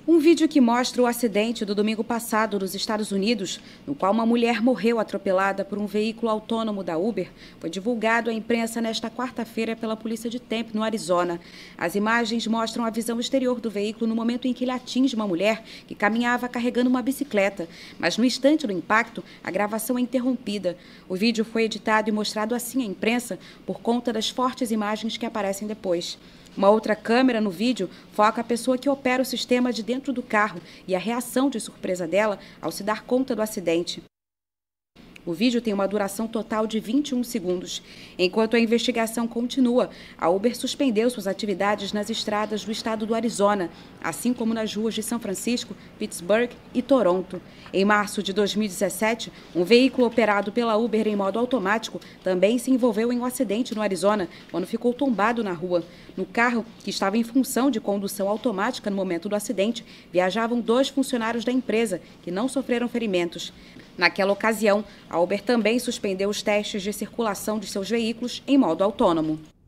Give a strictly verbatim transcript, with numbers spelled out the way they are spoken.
Um vídeo que mostra o acidente do domingo passado nos Estados Unidos, no qual uma mulher morreu atropelada por um veículo autônomo da Uber, foi divulgado à imprensa nesta quarta-feira pela polícia de Tempe, no Arizona. As imagens mostram a visão exterior do veículo no momento em que ele atinge uma mulher que caminhava carregando uma bicicleta. Mas no instante do impacto, a gravação é interrompida. O vídeo foi editado e mostrado assim à imprensa por conta das fortes imagens que aparecem depois. Uma outra câmera no vídeo foca a pessoa que opera o sistema de dentro do carro e a reação de surpresa dela ao se dar conta do acidente. O vídeo tem uma duração total de vinte e um segundos. Enquanto a investigação continua, a Uber suspendeu suas atividades nas estradas do estado do Arizona, assim como nas ruas de São Francisco, Pittsburgh e Toronto. Em março de dois mil e dezessete, um veículo operado pela Uber em modo automático também se envolveu em um acidente no Arizona, quando ficou tombado na rua. No carro, que estava em função de condução automática no momento do acidente, viajavam dois funcionários da empresa, que não sofreram ferimentos. Naquela ocasião, a Uber também suspendeu os testes de circulação de seus veículos em modo autônomo.